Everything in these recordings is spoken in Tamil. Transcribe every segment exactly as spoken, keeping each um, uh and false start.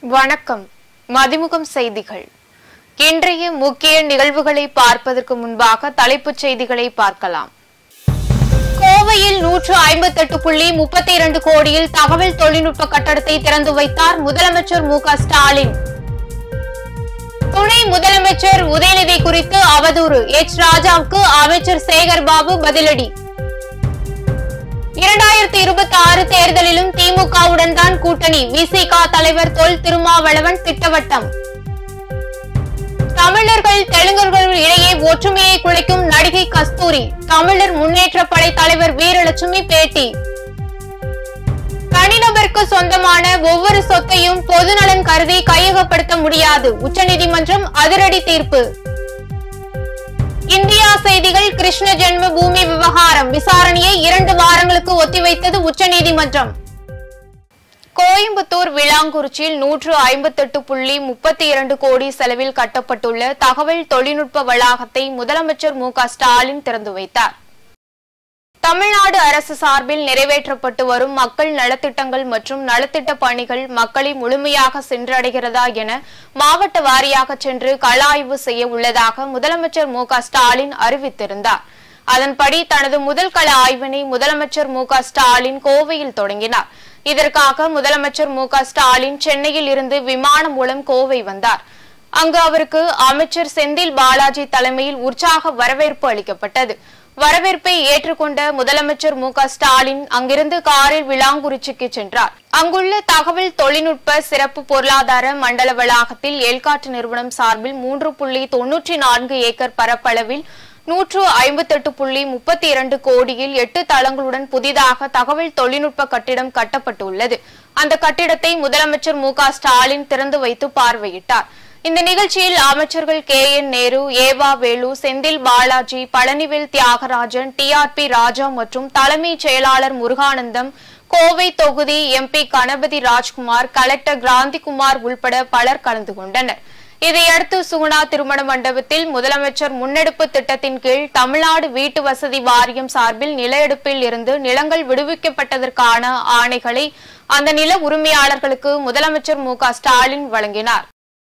வணக்கம். மதிமுகம் செய்திகள். இன்றைய முக்கிய நிகழ்வுகளை பார்ப்பதற்கு முன்பாக தலைப்புச் செய்திகளை பார்க்கலாம். கோவையில் நூற்று ஐம்பத்தி எட்டு புள்ளி முப்பத்தி இரண்டு கோடியில் தகவல் தொழில்நுட்ப கட்டடத்தை திறந்து வைத்தார் முதலமைச்சர் மு க ஸ்டாலின். துணை முதலமைச்சர் உதயநிதி குறித்து அவதூறு, எச் ராஜாவுக்கு அமைச்சர் சேகர் பாபு பதிலடி. இரண்டாயிரத்தி இருபத்தி ஆறு தேர்தலிலும் திமுகவுடன் தான் கூட்டணி, வி சி க தலைவர் தொல் திருமாவளவன் திட்டவட்டம். தமிழர்கள் தெலுங்கர்கள் இடையே ஒற்றுமையை குலைக்கும் நடிகை கஸ்தூரி, தமிழர் முன்னேற்ற படை தலைவர் வீரலட்சுமி பேட்டி. தனிநபருக்கு சொந்தமான ஒவ்வொரு சொத்தையும் பொதுநலன் கருதி கையகப்படுத்த முடியாது, உச்சநீதிமன்றம் அதிரடி தீர்ப்பு. இந்தியா செய்திகள். கிருஷ்ண ஜென்ம பூமி விவகாரம் விசாரணையை இரண்டு வாரங்களுக்கு ஒத்திவைத்தது உச்சநீதிமன்றம். கோயம்புத்தூர் விளாங்குறிச்சியில் நூற்று ஐம்பத்தி எட்டு புள்ளி முப்பத்தி இரண்டு கோடி செலவில் கட்டப்பட்டுள்ள தகவல் தொழில்நுட்ப வளாகத்தை முதலமைச்சர் மு க ஸ்டாலின் திறந்து வைத்தார். தமிழ்நாடு அரசு சார்பில் நிறைவேற்றப்பட்டு வரும் மக்கள் நலத்திட்டங்கள் மற்றும் நலத்திட்ட பணிகள் மக்களை முழுமையாக சென்றடைகிறதா என மாவட்ட வாரியாக சென்று கள ஆய்வு செய்ய உள்ளதாக முதலமைச்சர் மு க ஸ்டாலின் அறிவித்திருந்தார். அதன்படி தனது முதல் கள ஆய்வினை முதலமைச்சர் மு க ஸ்டாலின் கோவையில் தொடங்கினார். இதற்காக முதலமைச்சர் மு க ஸ்டாலின் சென்னையில் இருந்து விமானம் மூலம் கோவை வந்தார். அங்கு அவருக்கு அமைச்சர் செந்தில் பாலாஜி தலைமையில் உற்சாக வரவேற்பு அளிக்கப்பட்டது. வரவேற்பை ஏற்றுக்கொண்ட முதலமைச்சர் மு க ஸ்டாலின் அங்கிருந்து காரில் விளாங்குறிச்சிக்கு சென்றார். அங்குள்ள தகவல் தொழில்நுட்ப சிறப்பு பொருளாதார மண்டல வளாகத்தில் ஏல்காட் நிறுவனம் சார்பில் மூன்று புள்ளி தொன்னூற்றி நான்கு ஏக்கர் பரப்பளவில் நூற்று ஐம்பத்தி எட்டு புள்ளி முப்பத்தி இரண்டு கோடியில் எட்டு தளங்களுடன் புதிதாக தகவல் தொழில்நுட்ப கட்டிடம் கட்டப்பட்டுள்ளது. அந்த கட்டிடத்தை முதலமைச்சர் மு க ஸ்டாலின் திறந்து வைத்து பார்வையிட்டார். இந்த நிகழ்ச்சியில் அமைச்சர்கள் K N Nehru, E V Velu, Senthil Balaji, Palanivel Thiagarajan, T R B Raja மற்றும் தலைமைச் செயலாளர் முருகானந்தம், கோவை தொகுதி M P Ganapathi Rajkumar, collector Kranthikumar உள்பட பலர் கலந்து கொண்டனர். இதையடுத்து சுகுணா திருமண மண்டபத்தில் முதலமைச்சர் முன்னெடுப்பு திட்டத்தின் கீழ் தமிழ்நாடு வீட்டு வசதி வாரியம் சார்பில் நில எடுப்பில் இருந்து நிலங்கள் விடுவிக்கப்பட்டதற்கான ஆணைகளை அந்த நில உரிமையாளர்களுக்கு முதலமைச்சர் மு க ஸ்டாலின் வழங்கினார்.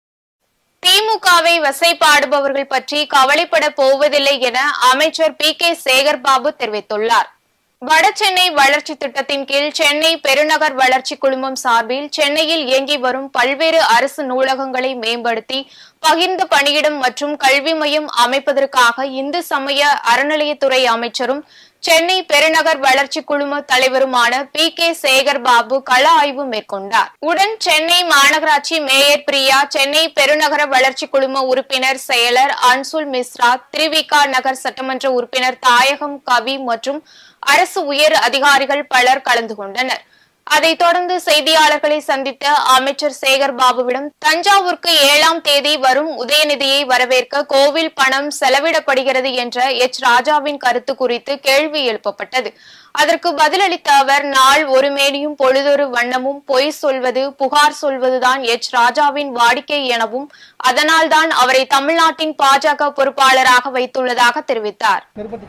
திமுகவை வசைபாடுபவர்கள் பற்றி கவலைப்பட போவதில்லை என அமைச்சர் பி கே சேகர் பாபு தெரிவித்துள்ளார். வடசென்னை வளர்ச்சி திட்டத்தின் கீழ் சென்னை பெருநகர் வளர்ச்சி குழுமம் சார்பில் சென்னையில் இயங்கி வரும் பல்வேறு அரசு நூலகங்களை மேம்படுத்தி பகிர்ந்து பணியிடம் மற்றும் கல்வி மையம் அமைப்பதற்காக இந்து சமய அறநிலையத்துறை அமைச்சரும் சென்னை பெருநகர் வளர்ச்சி குழும தலைவருமான பி கே சேகர் பாபு கள ஆய்வு மேற்கொண்டார். உடன் சென்னை மாநகராட்சி மேயர் பிரியா, சென்னை பெருநகர வளர்ச்சி குழும உறுப்பினர் செயலர் அன்சுல் மிஸ்ரா, திருவிகா நகர் சட்டமன்ற உறுப்பினர் தாயகம் கவி மற்றும் அரசு உயர் அதிகாரிகள் பலர் கலந்து கொண்டனர். அதைத் தொடர்ந்து செய்தியாளர்களை சந்தித்த அமைச்சர் சேகர் பாபுவிடம் தஞ்சாவூருக்கு ஏழாம் தேதி வரும் உதயநிதியை வரவேற்க கோவில் பணம் செலவிடப்படுகிறது என்ற எச் ராஜாவின் கருத்து குறித்து கேள்வி எழுப்பப்பட்டது. அதற்கு பதிலளித்த அவர், நாள் ஒரு மேனியும் பொழுதொரு வண்ணமும் பொய் சொல்வது, புகார் சொல்வதுதான் எச் ராஜாவின் வாடிக்கை எனவும் அதனால்தான் அவரை தமிழ்நாட்டின் பாஜக பொறுப்பாளராக வைத்துள்ளதாக தெரிவித்தார்.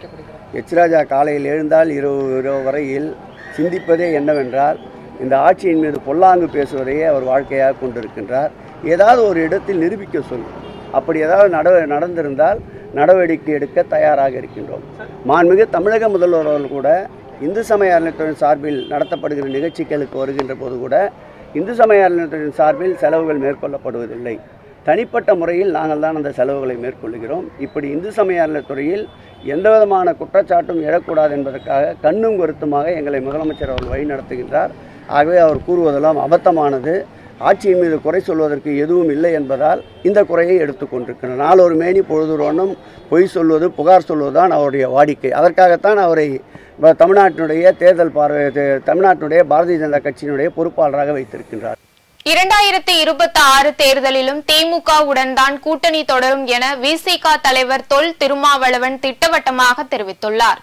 எச் ராஜா காலையில் எழுந்தால் இரவு இரவு வரையில் சிந்திப்பதே என்னவென்றால் இந்த ஆட்சியின் மீது பொல்லாங்கு பேசுவதையே அவர் வாழ்க்கையாக கொண்டிருக்கின்றார். ஏதாவது ஒரு இடத்தில் நிரூபிக்க சொல்லும். அப்படி ஏதாவது நட நடந்திருந்தால் நடவடிக்கை எடுக்க தயாராக இருக்கின்றோம். மாண்புமிகு தமிழக முதல்வர் அவர்கள் கூட இந்து சமய அறநிலையத்துறையின் சார்பில் நடத்தப்படுகிற நிகழ்ச்சிகளுக்கு வருகின்ற போது கூட இந்து சமய அறநிலையத்துறையின் சார்பில் செலவுகள் மேற்கொள்ளப்படுவதில்லை. தனிப்பட்ட முறையில் நாங்கள் தான் அந்த செலவுகளை மேற்கொள்கிறோம். இப்படி இந்து சமய அறநிலையத்துறையில் எந்த விதமான குற்றச்சாட்டும் எழக்கூடாது என்பதற்காக கண்ணும் கருத்துமாக எங்களை முதலமைச்சர் அவர்கள் வழி நடத்துகின்றார். ஆகவே அவர் கூறுவதெல்லாம் அபத்தமானது. ஆட்சியின் மீது குறை சொல்வதற்கு எதுவும் இல்லை என்பதால் இந்த குறையை எடுத்துக்கொண்டிருக்கிறார். நாளொரு மேனி பொழுதுரோனும் பொய் சொல்வது, புகார் சொல்வதுதான் அவருடைய வாடிக்கை. அதற்காகத்தான் அவரை தமிழ்நாட்டினுடைய தேர்தல் பார்வை தமிழ்நாட்டினுடைய பாரதிய ஜனதா கட்சியினுடைய பொறுப்பாளராக வைத்திருக்கின்றார். இரண்டாயிரத்தி இருபத்தி ஆறு தேர்தலிலும் திமுகவுடன் தான் கூட்டணி தொடரும் என வி சி க தலைவர் தொல் திருமாவளவன் திட்டவட்டமாக தெரிவித்துள்ளார்.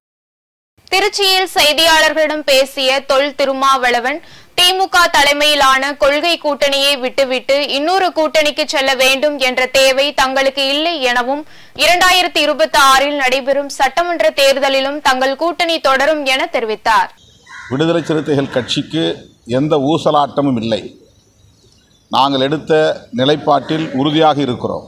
திருச்சியில் செய்தியாளர்களிடம் பேசிய தொல் திருமாவளவன், திமுக தலைமையிலான கொள்கை கூட்டணியை விட்டுவிட்டு இன்னொரு கூட்டணிக்கு செல்ல வேண்டும் என்ற தேவை தங்களுக்கு இல்லை எனவும் இரண்டாயிரத்தி இருபத்தி ஆறில் நடைபெறும் சட்டமன்ற தேர்தலிலும் தங்கள் கூட்டணி தொடரும் என தெரிவித்தார். விடுதலை சிறுத்தைகள் கட்சிக்கு எந்த ஊசலாட்டமும் இல்லை. நாங்கள் எடுத்த நிலைப்பாட்டில் உறுதியாக இருக்கிறோம்.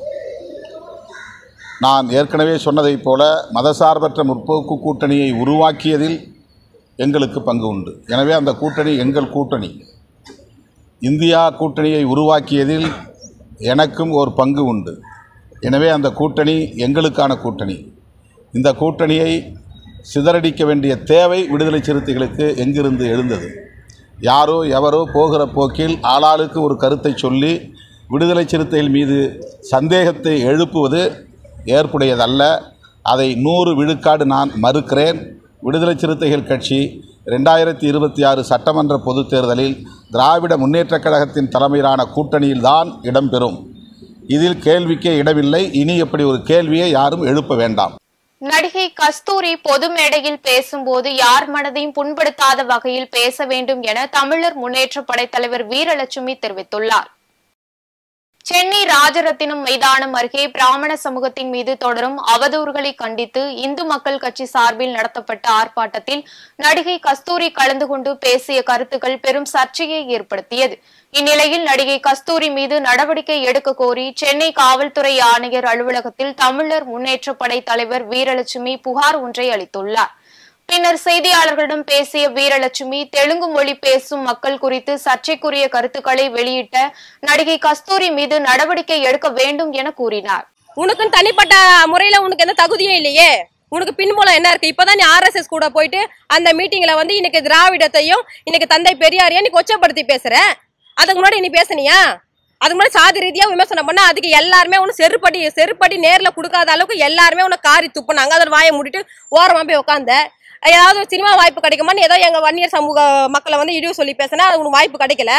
நான் ஏற்கனவே சொன்னதைப் போல மதசார்பற்ற முற்போக்கு கூட்டணியை உருவாக்கியதில் எங்களுக்கு பங்கு உண்டு. எனவே அந்த கூட்டணி எங்கள் கூட்டணி. இந்தியா கூட்டணியை உருவாக்கியதில் எனக்கும் ஒரு பங்கு உண்டு. எனவே அந்த கூட்டணி எங்களுக்கான கூட்டணி. இந்த கூட்டணியை சிதறடிக்க வேண்டிய தேவை விடுதலை சிறுத்தைகளுக்கு எங்கிருந்து எழுந்தது? யாரோ எவரோ போகிற போக்கில் ஆளாளுக்கு ஒரு கருத்தை சொல்லி விடுதலை சிறுத்தைகள் மீது சந்தேகத்தை எழுப்புவது ஏற்புடையதல்ல. அதை நூறு விழுக்காடு நான் மறுக்கிறேன். விடுதலை சிறுத்தைகள் கட்சி ரெண்டாயிரத்தி இருபத்தி ஆறு சட்டமன்ற பொதுத் தேர்தலில் திராவிட முன்னேற்றக் கழகத்தின் தலைமையிலான கூட்டணியில்தான் இடம்பெறும். இதில் கேள்விக்கே இடமில்லை. இனி எப்படி ஒரு கேள்வியை யாரும் எழுப்ப வேண்டாம். நடிகை கஸ்தூரி பொது மேடையில் பேசும்போது யார் மனதையும் புண்படுத்தாத வகையில் பேச வேண்டும் என தமிழர் முன்னேற்ற படைத்தலைவர் வீரலட்சுமி தெரிவித்துள்ளார். சென்னை ராஜரத்தினம் மைதானம் அருகே பிராமண சமூகத்தின் மீது தொடரும் அவதூறுகளை கண்டித்து இந்து மக்கள் கட்சி சார்பில் நடத்தப்பட்ட ஆர்ப்பாட்டத்தில் நடிகை கஸ்தூரி கலந்து கொண்டு பேசிய கருத்துக்கள் பெரும் சர்ச்சையை ஏற்படுத்தியது. இந்நிலையில் நடிகை கஸ்தூரி மீது நடவடிக்கை எடுக்க கோரி சென்னை காவல்துறை ஆணையர் அலுவலகத்தில் தமிழர் முன்னேற்ற படை தலைவர் வீரலட்சுமி புகார் ஒன்றை அளித்துள்ளார். பின்னர் செய்தியாளர்களிடம் பேசிய வீரலட்சுமி தெலுங்கு மொழி பேசும் மக்கள் குறித்து சர்ச்சைக்குரிய கருத்துக்களை வெளியிட்ட நடிகை கஸ்தூரி மீது நடவடிக்கை எடுக்க வேண்டும் என கூறினார். உனக்கு தனிப்பட்ட முறையில உனக்கு எந்த தகுதியும் இல்லையே. உனக்கு பின்புலம் என்ன இருக்கு? இப்பதான் நீ ஆர் எஸ் எஸ் கூட போயிட்டு அந்த மீட்டிங்ல வந்து இன்னைக்கு திராவிடத்தையும் இன்னைக்கு தந்தை பெரியாரையும் நீ கொச்சப்படுத்தி பேசுற. அதுக்கு முன்னாடி நீ பேசுனியா? அதுக்கு முன்னாடி சாதி ரீதியா விமர்சனம் பண்ண அதுக்கு எல்லாருமே ஒன்று செருப்படி செருப்படி நேர்ல கொடுக்காத அளவுக்கு எல்லாருமே உன்னை காரி துப்புனாங்க. அதில் வாயை மூடிட்டு ஓரமா போய் உட்காந்த. ஏதாவது ஒரு சினிமா வாய்ப்பு கிடைக்குமான்னு ஏதோ எங்க வன்னியர் சமூக மக்களை வந்து இழிவு சொல்லி பேசினா அது உனக்கு வாய்ப்பு கிடைக்கல.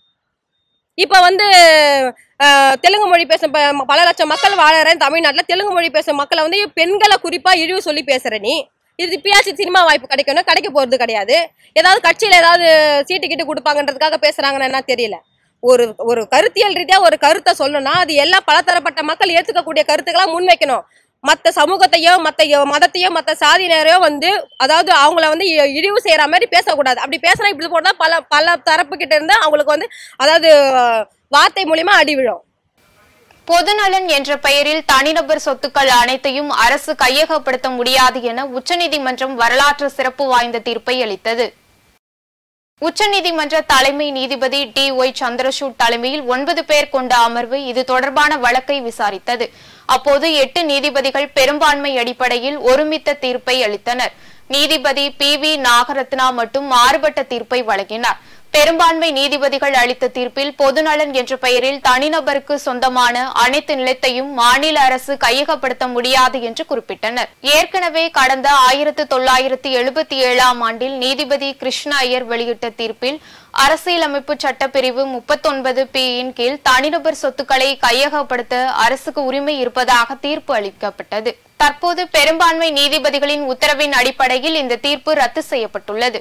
இப்ப வந்து தெலுங்கு மொழி பேசும் பல லட்சம் மக்கள் வாழறேன் தமிழ்நாட்டில். தெலுங்கு மொழி பேசும் மக்களை வந்து பெண்களை குறிப்பா இழிவு சொல்லி பேசுற நீ. இது இப்பயாச்சும் சினிமா வாய்ப்பு கிடைக்கணும், கிடைக்க போறது கிடையாது. ஏதாவது கட்சியில ஏதாவது சீட்டு கிட்டு கொடுப்பாங்கன்றதுக்காக பேசுறாங்கன்னு என்ன தெரியல. ஒரு ஒரு கருத்தியல் ரீதியா ஒரு கருத்தை சொல்லணும்னா அது எல்லாம் பலதரப்பட்ட மக்கள் ஏற்றுக்கக்கூடிய கருத்துக்களா முன்வைக்கணும். மற்ற சமூகத்தையோ மற்ற மதத்தையோ மற்ற சாதியினரையோ வந்து அதாவது அவங்கள வந்து இழிவு செய்யற மாதிரி பேசக்கூடாது. அப்படி பேசினா இப்படி போனா பல பல தரப்பு கிட்ட இருந்து அவங்களுக்கு வந்து அதாவது வார்த்தை மூலியமா அடி விழும். பொதுநலன் என்ற பெயரில் தனிநபர் சொத்துக்கள் அனைத்தையும் அரசு கையகப்படுத்த முடியாது என உச்சநீதிமன்றம் வரலாற்று சிறப்பு வாய்ந்த தீர்ப்பை அளித்தது. உச்சநீதிமன்ற தலைமை நீதிபதி டி ஒய் சந்திரசூட் தலைமையில் ஒன்பது பேர் கொண்ட அமர்வு இது தொடர்பான வழக்கை விசாரித்தது. அப்போது எட்டு நீதிபதிகள் பெரும்பான்மை அடிப்படையில் ஒருமித்த தீர்ப்பை அளித்தனர். நீதிபதி பி வி நாகரத்னா மட்டும் மாறுபட்ட தீர்ப்பை வழங்கினார். பெரும்பான்மை நீதிபதிகள் அளித்த தீர்ப்பில் பொதுநலன் என்ற பெயரில் தனிநபருக்கு சொந்தமான அனைத்து நிலத்தையும் மாநில அரசு கையகப்படுத்த முடியாது என்று குறிப்பிட்டனர். ஏற்கனவே கடந்த ஆயிரத்து தொள்ளாயிரத்தி எழுபத்தி ஏழாம் ஆண்டில் நீதிபதி கிருஷ்ண ஐயர் வெளியிட்ட தீர்ப்பில் அரசியலமைப்பு சட்டப்பிரிவு முப்பத்தொன்பது பி இன் கீழ் தனிநபர் சொத்துக்களை கையகப்படுத்த அரசுக்கு உரிமை இருப்பதாக தீர்ப்பு அளிக்கப்பட்டது. தற்போது பெரும்பான்மை நீதிபதிகளின் உத்தரவின் அடிப்படையில் இந்த தீர்ப்பு ரத்து செய்யப்பட்டுள்ளது.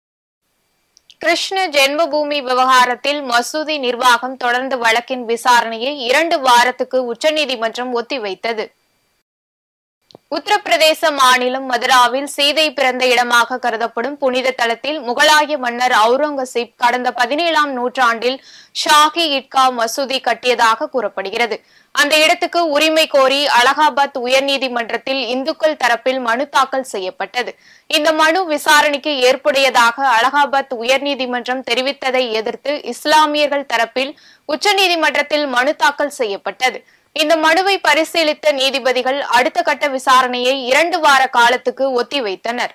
கிருஷ்ண ஜென்மபூமி விவகாரத்தில் மசூதி நிர்வாகம் தொடர்ந்த வழக்கின் விசாரணையை இரண்டு வாரத்துக்கு உச்சநீதிமன்றம் ஒத்திவைத்தது. உத்தரப்பிரதேச மாநிலம் மதுராவில் சீதை பிறந்த இடமாக கருதப்படும் புனித தலத்தில் முகலாய மன்னர் அவுரங்கசீப் கடந்த பதினேழாம் நூற்றாண்டில் ஷாஹி இட்கா மசூதி கட்டியதாக கூறப்படுகிறது. அந்த இடத்துக்கு உரிமை கோரி அலகாபாத் உயர்நீதிமன்றத்தில் இந்துக்கள் தரப்பில் மனு தாக்கல் செய்யப்பட்டது. இந்த மனு விசாரணைக்கு ஏற்புடையதாக அலகாபாத் உயர்நீதிமன்றம் தெரிவித்ததை எதிர்த்து இஸ்லாமியர்கள் தரப்பில் உச்சநீதிமன்றத்தில் மனு தாக்கல் செய்யப்பட்டது. இந்த மனுவை பரிசீலித்த நீதிபதிகள் அடுத்த கட்ட விசாரணையை இரண்டு வார காலத்துக்கு ஒத்திவைத்தனர்.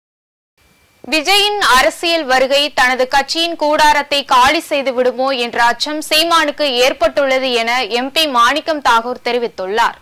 விஜயின் அரசியல் வருகை தனது கட்சியின் கூடாரத்தை காலி செய்து விடுமோ என்ற அச்சம் சீமானுக்கு ஏற்பட்டுள்ளது என எம்பி மாணிக்கம் தாகூர் தெரிவித்துள்ளார்.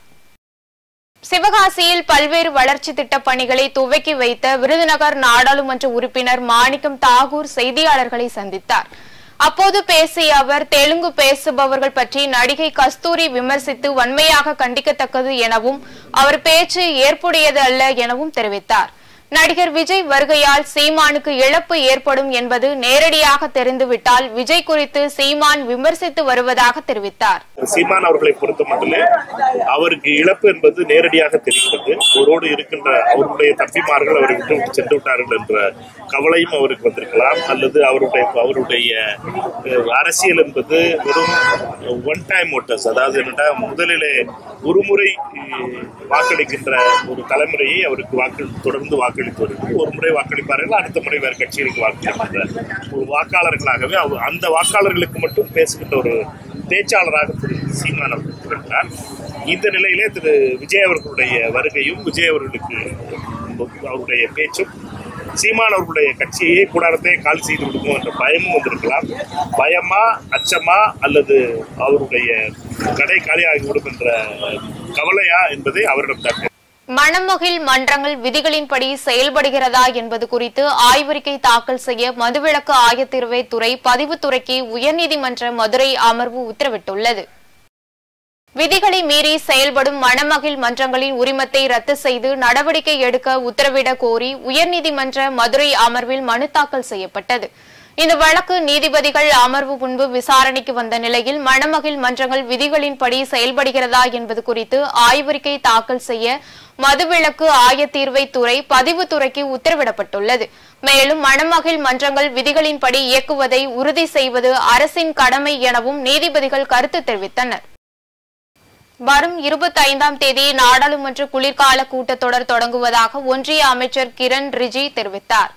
சிவகாசியில் பல்வேறு வளர்ச்சி திட்ட பணிகளை துவக்கி வைத்த விருதுநகர் நாடாளுமன்ற உறுப்பினர் மாணிக்கம் தாகூர் செய்தியாளர்களை சந்தித்தார். அப்போது பேசிய அவர் தெலுங்கு பேசுபவர்கள் பற்றி நடிகை கஸ்தூரி விமர்சித்து வன்மையாக கண்டிக்கத்தக்கது எனவும் அவர் பேச்சு ஏற்புடையது அல்ல எனவும் தெரிவித்தார். நடிகர் விஜய் வருகையால் சீமானுக்கு இழப்பு ஏற்படும் என்பது நேரடியாக தெரிந்துவிட்டால் விஜய் குறித்து சீமான் விமர்சித்து வருவதாக தெரிவித்தார். சீமான் அவர்களை பொறுத்த மட்டுமே அவருக்கு இழப்பு என்பது நேரடியாக தெரிகிறது. அவரோடு இருக்கின்ற அவருடைய தம்பிமார்கள் அவரை விட்டு விட்டு சென்று விட்டார்கள் என்ற கவலையும் அவருக்கு வந்திருக்கலாம். அல்லது அவருடைய அவருடைய அரசியல் என்பது வெறும் ஒன் டைம் ஓட்டர்ஸ், அதாவது என்னன்னா முதலிலே ஒருமுறை வாக்களிக்கின்ற ஒரு தலைமுறையை அவருக்கு வாக்கு தொடர்ந்து வாக்களித்து வருகிறது. ஒரு முறை வாக்களிப்பார்கள், அடுத்த முறை வேறு கட்சிகளுக்கு வாக்களிக்கின்ற ஒரு வாக்காளர்களாகவே அவர் அந்த வாக்காளர்களுக்கு மட்டும் பேசுகின்ற ஒரு பேச்சாளராக திரு சீமான் அவர்கள் இருக்கிறார். இந்த நிலையிலே திரு விஜய் அவர்களுடைய வருகையும் விஜய் அவர்களுக்கு அவருடைய பேச்சும் சீமான் அவர்களுடைய கட்சியை கூடாரத்தை கால் செய்து விடுமோ என்ற பயமும் வந்திருக்கலாம். பயமா, அச்சமா, அல்லது அவருடைய கடை காலியாகிவிடும் என்ற கவலையா என்பதை அவரிடம் தக்க மணமகிழ் மன்றங்கள் விதிகளின்படி செயல்படுகிறதா என்பது குறித்து ஆய்வறிக்கை தாக்கல் செய்ய மதுவிலக்கு ஆயத்தீர்வை துறை பதிவுத்துறைக்கு உயர்நீதிமன்ற மதுரை அமர்வு உத்தரவிட்டுள்ளது. விதிகளை மீறி செயல்படும் மணமகிழ் மன்றங்களின் உரிமத்தை ரத்து செய்து நடவடிக்கை எடுக்க உத்தரவிட கோரி உயர்நீதிமன்ற மதுரை அமர்வில் மனு தாக்கல் செய்யப்பட்டது. இந்த வழக்கு நீதிபதிகள் அமர்வு முன்பு விசாரணைக்கு வந்த நிலையில் மணமகிழ் மன்றங்கள் விதிகளின்படி செயல்படுகிறதா என்பது குறித்து ஆய்வறிக்கை தாக்கல் செய்ய மதுவிலக்கு ஆயத்தீர்வை துறை பதிவுத்துறைக்கு உத்தரவிடப்பட்டுள்ளது. மேலும் மணமகிழ் மன்றங்கள் விதிகளின்படி இயக்குவதை உறுதி செய்வது அரசின் கடமை எனவும் நீதிபதிகள் கருத்து தெரிவித்தனர். வரும் இருபத்தி ஐந்தாம் தேதி நாடாளுமன்ற குளிர்கால கூட்டத்தொடர் தொடங்குவதாக ஒன்றிய அமைச்சர் கிரண் ரிஜிஜு தெரிவித்தார்.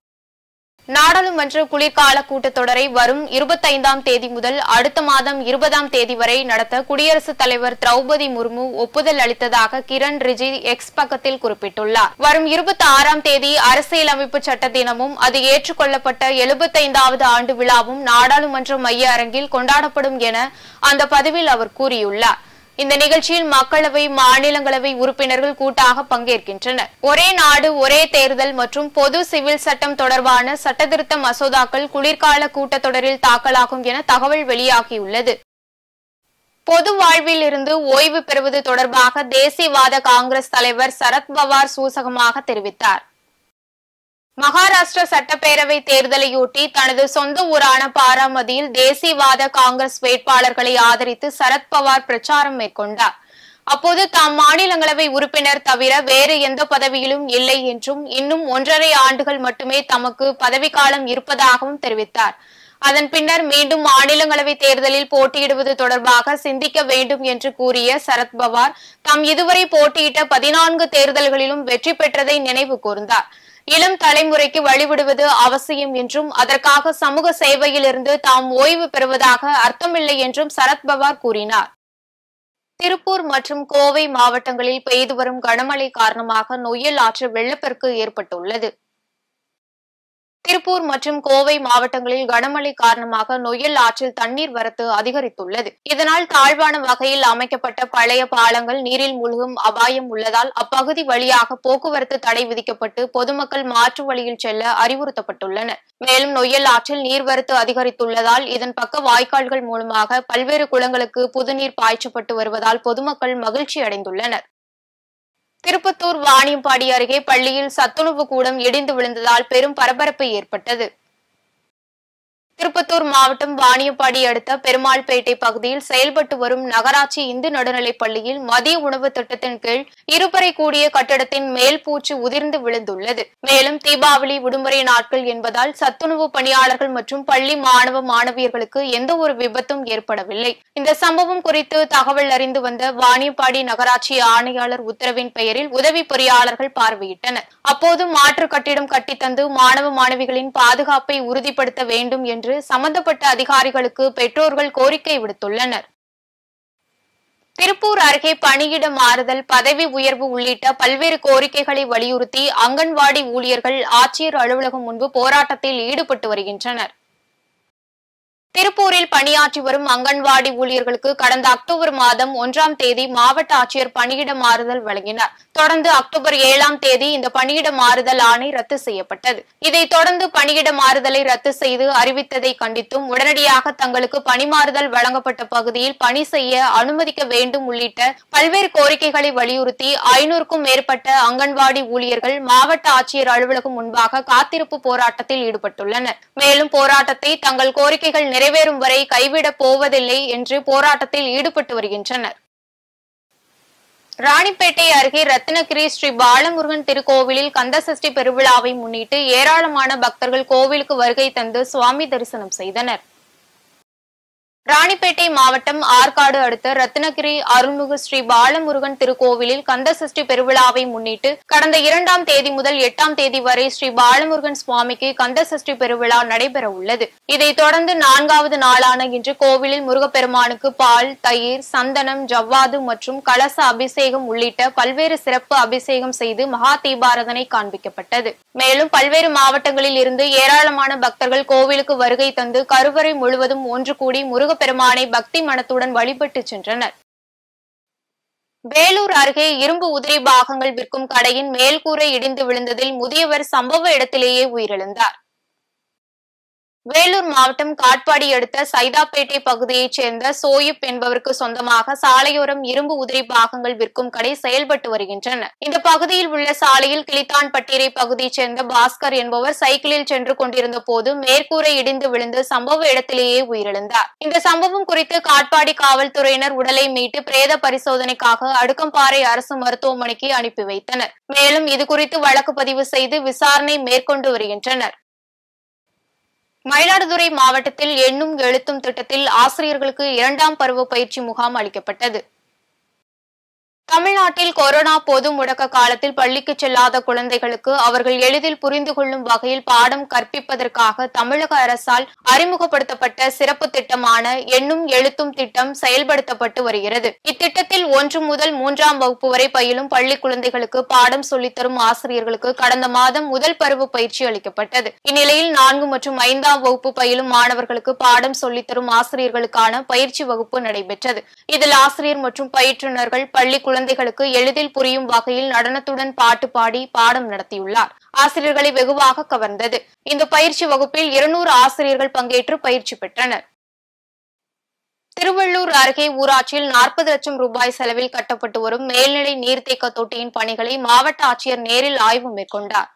நாடாளுமன்ற குளிர்கால கூட்டத்தொடரை வரும் இருபத்தி ஐந்தாம் தேதி முதல் அடுத்த மாதம் இருபதாம் தேதி வரை நடத்த குடியரசுத் தலைவர் திரௌபதி முர்மு ஒப்புதல் அளித்ததாக கிரண் ரிஜிஜு எக்ஸ் பக்கத்தில் குறிப்பிட்டுள்ளார். வரும் இருபத்தி ஆறாம் தேதி அரசியலமைப்பு சட்ட தினமும் அது ஏற்றுக்கொள்ளப்பட்ட எழுபத்தைந்தாவது ஆண்டு விழாவும் நாடாளுமன்ற மைய அரங்கில் கொண்டாடப்படும் என அந்த பதிவில் அவர் கூறியுள்ளார். இந்த நிகழ்ச்சியில் மக்களவை, மாநிலங்களவை உறுப்பினர்கள் கூட்டாக பங்கேற்கின்றனர். ஒரே நாடு ஒரே தேர்தல் மற்றும் பொது சிவில் சட்டம் தொடர்பான சட்டத்திருத்த மசோதாக்கள் குளிர்கால கூட்டத்தொடரில் தாக்கலாகும் என தகவல் வெளியாகியுள்ளது. பொது வாழ்வில் இருந்து ஓய்வு பெறுவது தொடர்பாக தேசியவாத காங்கிரஸ் தலைவர் சரத்பவார் சூசகமாக தெரிவித்தார். மகாராஷ்டிரா சட்டப்பேரவை தேர்தலையொட்டி தனது சொந்த ஊரான பாராமதியில் தேசியவாத காங்கிரஸ் வேட்பாளர்களை ஆதரித்து சரத்பவார் பிரச்சாரம் மேற்கொண்டார். அப்போது தாம் மாநிலங்களவை உறுப்பினர் தவிர வேறு எந்த பதவியிலும் இல்லை என்றும் இன்னும் ஒன்றரை ஆண்டுகள் மட்டுமே தமக்கு பதவிக்காலம் இருப்பதாகவும் தெரிவித்தார். அதன் பின்னர் மீண்டும் மாநிலங்களவை தேர்தலில் போட்டியிடுவது தொடர்பாக சிந்திக்க வேண்டும் என்று கூறிய சரத்பவார் தாம் இதுவரை போட்டியிட்ட பதினான்கு தேர்தல்களிலும் வெற்றி பெற்றதை நினைவு கூர்ந்தார். இளம் தலைமுறைக்கு வழிவிடுவது அவசியம் என்றும் அதற்காக சமூக சேவையிலிருந்து தாம் ஓய்வு பெறுவதாக அர்த்தமில்லை என்றும் சரத்பவார் கூறினார். திருப்பூர் மற்றும் கோவை மாவட்டங்களில் பெய்து வரும் கனமழை காரணமாக நொய்யல் ஆற்று வெள்ளப்பெருக்கு ஏற்பட்டுள்ளது. திருப்பூர் மற்றும் கோவை மாவட்டங்களில் கனமழை காரணமாக நொய்யல் ஆற்றில் தண்ணீர் வரத்து அதிகரித்துள்ளது. இதனால் தாழ்வான வகையில் அமைக்கப்பட்ட பழைய பாலங்கள் நீரில் மூழ்கும் அபாயம் உள்ளதால் அப்பகுதி வழியாக போக்குவரத்து தடை விதிக்கப்பட்டு பொதுமக்கள் மாற்று வழியில் செல்ல அறிவுறுத்தப்பட்டுள்ளனர். மேலும் நொய்யல் ஆற்றில் நீர்வரத்து அதிகரித்துள்ளதால் இதன் பக்க வாய்க்கால்கள் மூலமாக பல்வேறு குளங்களுக்கு புதுநீர் பாய்ச்சப்பட்டு வருவதால் பொதுமக்கள் மகிழ்ச்சி அடைந்துள்ளனர். திருப்பத்தூர் வாணியம்பாடி அருகே பள்ளியில் சத்துணவு கூடம் இடிந்து விழுந்ததால் பெரும் பரபரப்பு ஏற்பட்டது. திருப்பத்தூர் மாவட்டம் வாணியம்பாடி அடுத்த பெருமாள்பேட்டை பகுதியில் செயல்பட்டு வரும் நகராட்சி இந்து நடுநிலைப் பள்ளியில் மதிய உணவு திட்டத்தின் கீழ் இருபறை கூடிய கட்டடத்தின் மேல் பூச்சு உதிர்ந்து விழுந்துள்ளது. மேலும் தீபாவளி விடுமுறை நாட்கள் என்பதால் சத்துணவு பணியாளர்கள் மற்றும் பள்ளி மாணவ மாணவியர்களுக்கு எந்த ஒரு விபத்தும் ஏற்படவில்லை. இந்த சம்பவம் குறித்து தகவல் அறிந்து வந்த வாணியம்பாடி நகராட்சி ஆணையாளர் உத்தரவின் பெயரில் உதவி பொறியாளர்கள் பார்வையிட்டனர். அப்போது மாற்று கட்டிடம் கட்டித்தந்து மாணவ மாணவிகளின் பாதுகாப்பை உறுதிப்படுத்த வேண்டும் என்று சம்பந்தப்பட்ட அதிகாரிகளுக்கு பெற்றோர்கள் கோரிக்கை விடுத்துள்ளனர். திருப்பூர் அருகே பணியிட மாறுதல், பதவி உயர்வு உள்ளிட்ட பல்வேறு கோரிக்கைகளை வலியுறுத்தி அங்கன்வாடி ஊழியர்கள் ஆட்சியர் அலுவலகம் முன்பு போராட்டத்தில் ஈடுபட்டு வருகின்றனர். திருப்பூரில் பணியாற்றி வரும் அங்கன்வாடி ஊழியர்களுக்கு கடந்த அக்டோபர் மாதம் ஒன்றாம் தேதி மாவட்ட ஆட்சியர் பணியிட மாறுதல் வழங்கினார். தொடர்ந்து அக்டோபர் ஏழாம் தேதி இந்த பணியிட மாறுதல் ஆணை ரத்து செய்யப்பட்டது. இதைத் தொடர்ந்து பணியிட மாறுதலை ரத்து செய்து அறிவித்ததை கண்டித்தும் உடனடியாக தங்களுக்கு பணிமாறுதல் வழங்கப்பட்ட பகுதியில் பணி செய்ய அனுமதிக்க வேண்டும் உள்ளிட்ட பல்வேறு கோரிக்கைகளை வலியுறுத்தி ஐநூறுக்கும் மேற்பட்ட அங்கன்வாடி ஊழியர்கள் மாவட்ட ஆட்சியர் அலுவலகம் முன்பாக காத்திருப்பு போராட்டத்தில் ஈடுபட்டுள்ளனர். மேலும் போராட்டத்தை தங்கள் கோரிக்கைகள் நிறைவேறும் வரை கைவிடப் போவதில்லை என்று போராட்டத்தில் ஈடுபட்டு வருகின்றனர். ராணிப்பேட்டை அருகே ரத்தினகிரி ஸ்ரீ பாலமுருகன் திருக்கோவிலில் கந்தசஷ்டி பெருவிழாவை முன்னிட்டு ஏராளமான பக்தர்கள் கோவிலுக்கு வருகை தந்து சுவாமி தரிசனம் செய்தனர். ராணிப்பேட்டை மாவட்டம் ஆற்காடு அடுத்த ரத்தினகிரி அருள்மிகு ஸ்ரீ பாலமுருகன் திருக்கோவிலில் கந்தசஷ்டி பெருவிழாவை முன்னிட்டு கடந்த இரண்டாம் தேதி முதல் எட்டாம் தேதி வரை ஸ்ரீ பாலமுருகன் சுவாமிக்கு கந்தசஷ்டி பெருவிழா நடைபெற உள்ளது. இதைத் தொடர்ந்து நான்காவது நாளான இன்று கோவிலில் முருகப்பெருமானுக்கு பால், தயிர், சந்தனம், ஜவ்வாது மற்றும் கலச அபிஷேகம் உள்ளிட்ட பல்வேறு சிறப்பு அபிஷேகம் செய்து மகா தீபாராதனை காண்பிக்கப்பட்டது. மேலும் பல்வேறு மாவட்டங்களில் இருந்து ஏராளமான பக்தர்கள் கோவிலுக்கு வருகை தந்து கருவறை முழுவதும் ஒன்று கூடி முருக பெருமானை பக்தி மனத்துடன் வழிபட்டு சென்றனர். வேலூர் அருகே இரும்பு உதிரி பாகங்கள் விற்கும் கடையின் மேல்கூரை இடிந்து விழுந்ததில் முதியவர் சம்பவ இடத்திலேயே உயிரிழந்தார். வேலூர் மாவட்டம் காட்பாடி அடுத்த சைதாப்பேட்டை பகுதியைச் சேர்ந்த சோயிப் என்பவருக்கு சொந்தமாக சாலையோரம் இரும்பு உதிரி பாகங்கள் விற்கும் கடை செயல்பட்டு வருகின்றன. இந்த பகுதியில் உள்ள சாலையில் கிளித்தான்பட்டீரை பகுதியைச் சேர்ந்த பாஸ்கர் என்பவர் சைக்கிளில் சென்று கொண்டிருந்த போது மேற்கூரை இடிந்து விழுந்து சம்பவ இடத்திலேயே உயிரிழந்தார். இந்த சம்பவம் குறித்து காட்பாடி காவல்துறையினர் உடலை மீட்டு பிரேத பரிசோதனைக்காக அடுக்கம்பாறை அரசு மருத்துவமனைக்கு அனுப்பி வைத்தனர். மேலும் இதுகுறித்து வழக்கு பதிவு செய்து விசாரணை மேற்கொண்டு வருகின்றனர். மயிலாடுதுறை மாவட்டத்தில் எண்ணும் எழுத்தும் திட்டத்தில் ஆசிரியர்களுக்கு இரண்டாம் பருவ பயிற்சி முகாம் அளிக்கப்பட்டது. தமிழ்நாட்டில் கொரோனா பொது முடக்க காலத்தில் பள்ளிக்கு செல்லாத குழந்தைகளுக்கு அவர்கள் எளிதில் புரிந்து கொள்ளும் வகையில் பாடம் கற்பிப்பதற்காக தமிழக அரசால் அறிமுகப்படுத்தப்பட்ட சிறப்பு திட்டமான எண்ணும் எழுத்தும் திட்டம் செயல்படுத்தப்பட்டு வருகிறது. இத்திட்டத்தில் ஒன்று முதல் மூன்றாம் வகுப்பு வரை பயிலும் பள்ளி குழந்தைகளுக்கு பாடம் சொல்லித்தரும் ஆசிரியர்களுக்கு கடந்த மாதம் முதல் பருவ பயிற்சி அளிக்கப்பட்டது. இந்நிலையில் நான்கு மற்றும் ஐந்தாம் வகுப்பு பயிலும் மாணவர்களுக்கு பாடம் சொல்லித்தரும் ஆசிரியர்களுக்கான பயிற்சி வகுப்பு நடைபெற்றது. இதில் ஆசிரியர் மற்றும் பயிற்றுநர்கள் பள்ளி குழந்தைகளுக்கு எளிதில் புரியும் வகையில் நடனத்துடன் பாட்டு பாடி பாடம் நடத்தியுள்ளார். ஆசிரியர்களை வெகுவாக கவர்ந்தது. இந்த பயிற்சி வகுப்பில் இருநூறு ஆசிரியர்கள் பங்கேற்று பயிற்சி பெற்றனர். திருவள்ளூர் அருகே ஊராட்சியில் நாற்பது லட்சம் ரூபாய் செலவில் கட்டப்பட்டு வரும் மேல்நிலை நீர்த்தேக்க தொட்டியின் பணிகளை மாவட்ட ஆட்சியர் நேரில் ஆய்வு மேற்கொண்டார்.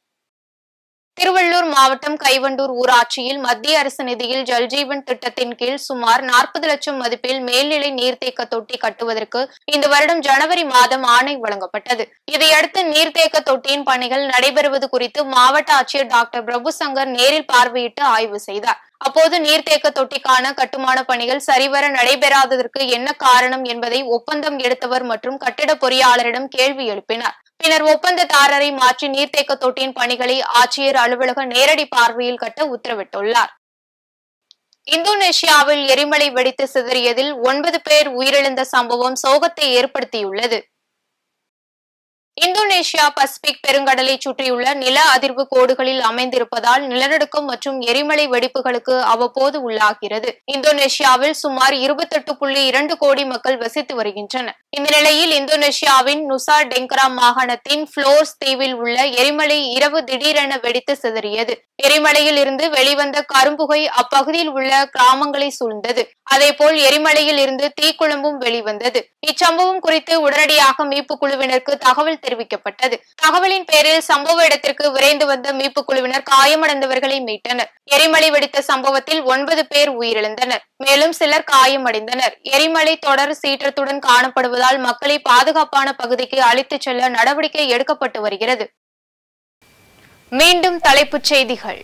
திருவள்ளூர் மாவட்டம் கைவண்டூர் ஊராட்சியில் மத்திய அரசு நிதியில் ஜல்ஜீவன் திட்டத்தின் கீழ் சுமார் நாற்பது லட்சம் மதிப்பில் மேல்நிலை நீர்த்தேக்க தொட்டி கட்டுவதற்கு இந்த வருடம் ஜனவரி மாதம் ஆணை வழங்கப்பட்டது. இதையடுத்து நீர்த்தேக்க தொட்டியின் பணிகள் நடைபெறுவது குறித்து மாவட்ட ஆட்சியர் டாக்டர் பிரபு சங்கர் நேரில் பார்வையிட்டு ஆய்வு செய்தார். அப்போது நீர்த்தேக்க தொட்டிக்கான கட்டுமான பணிகள் சரிவர நடைபெறாததற்கு என்ன காரணம் என்பதை ஒப்பந்தம் எடுத்தவர் மற்றும் கட்டிட பொறியாளரிடம் கேள்வி எழுப்பினார். பின்னர் ஒப்பந்ததாரரை மாற்றி நீர்த்தேக்க தொட்டியின் பணிகளை ஆட்சியர் அலுவலக நேரடி பார்வையில் கட்ட உத்தரவிட்டுள்ளார். இந்தோனேஷியாவில் எரிமலை வெடித்து சிதறியதில் ஒன்பது பேர் உயிரிழந்த சம்பவம் சோகத்தை ஏற்படுத்தியுள்ளது. இந்தோனேஷியா பசிபிக் பெருங்கடலை சுற்றியுள்ள நில அதிர்வு கோடுகளில் அமைந்திருப்பதால் நிலநடுக்கம் மற்றும் எரிமலை வெடிப்புகளுக்கு அவ்வப்போது உள்ளாகிறது. இந்தோனேஷியாவில் சுமார் இருபத்தி எட்டு புள்ளி இரண்டு கோடி மக்கள் வசித்து வருகின்றனர். இந்த நிலையில் இந்தோனேஷியாவின் நுசா டெங்கரா மாகாணத்தின் புளோர்ஸ் தீவில் உள்ள எரிமலை இரவு திடீரென வெடித்து சிதறியது. எரிமலையில் இருந்து வெளிவந்த கரும்புகை அப்பகுதியில் உள்ள கிராமங்களை சூழ்ந்தது. அதேபோல் எரிமலையில் இருந்து தீக்குழம்பும் வெளிவந்தது. இச்சம்பவம் குறித்து உடனடியாக மீட்பு குழுவினருக்கு தகவல் தெரிவிக்கப்பட்டது. தகவலின் பேரில் சம்பவ இடத்திற்கு விரைந்து வந்த மீட்பு குழுவினர் காயமடைந்தவர்களை மீட்டனர். எரிமலை வெடித்த சம்பவத்தில் ஒன்பது பேர் உயிரிழந்தனர். மேலும் சிலர் காயமடைந்தனர். எரிமலை தொடர் சீற்றத்துடன் காணப்படுவதால் மக்களை பாதுகாப்பான பகுதிக்கு அழைத்துச் செல்ல நடவடிக்கை எடுக்கப்பட்டு வருகிறது. மீண்டும் தலைப்புச் செய்திகள்.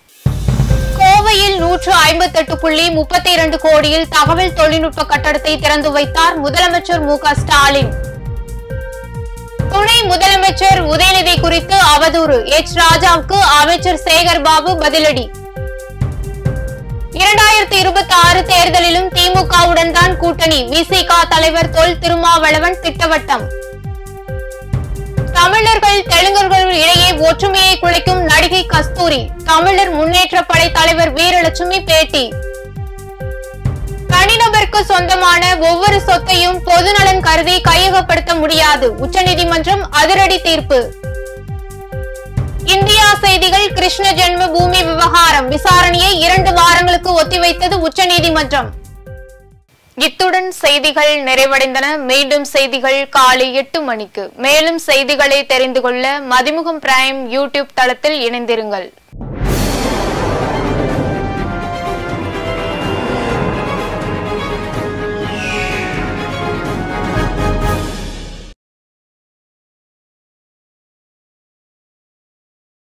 கோவையில் நூற்று ஐம்பத்தி எட்டு புள்ளி முப்பத்தி இரண்டு கோடியில் தகவல் தொழில்நுட்ப கட்டடத்தை திறந்து வைத்தார் முதலமைச்சர் மு க ஸ்டாலின். துணை முதலமைச்சர் உதயநிதி குறித்து அவதூறு, எச் ராஜாவுக்கு அமைச்சர் சேகர் பாபு பதிலடி. இரண்டாயிரத்தி இருபத்தி ஆறு தேர்தலிலும் திமுகவுடன் தான் கூட்டணி, விசிக தலைவர் தொல் திருமாவளவன் திட்டவட்டம். தமிழர்கள் தெலுங்கர்கள் இடையே ஒற்றுமையை குலைக்கும் நடிகை கஸ்தூரி, தமிழர் முன்னேற்ற படை தலைவர் வீரலட்சுமி பேட்டி. தனிநபருக்கு சொந்தமான ஒவ்வொரு சொத்தையும் பொதுநலன் கருதி கையகப்படுத்த முடியாது. உச்சநீதிமன்றம் அதிரடி தீர்ப்பு. இந்தியா செய்திகள் கிருஷ்ண ஜென்ம பூமி விவகாரம் விசாரணையை இரண்டு வாரங்களுக்கு ஒத்திவைத்தது உச்சநீதிமன்றம். இத்துடன் செய்திகள் நிறைவடைந்தன. மீண்டும் செய்திகள் காலை எட்டு மணிக்கு. மேலும் செய்திகளை தெரிந்து கொள்ள மதிமுகம் பிரைம் யூடியூப் தளத்தில் இணைந்திருங்கள்.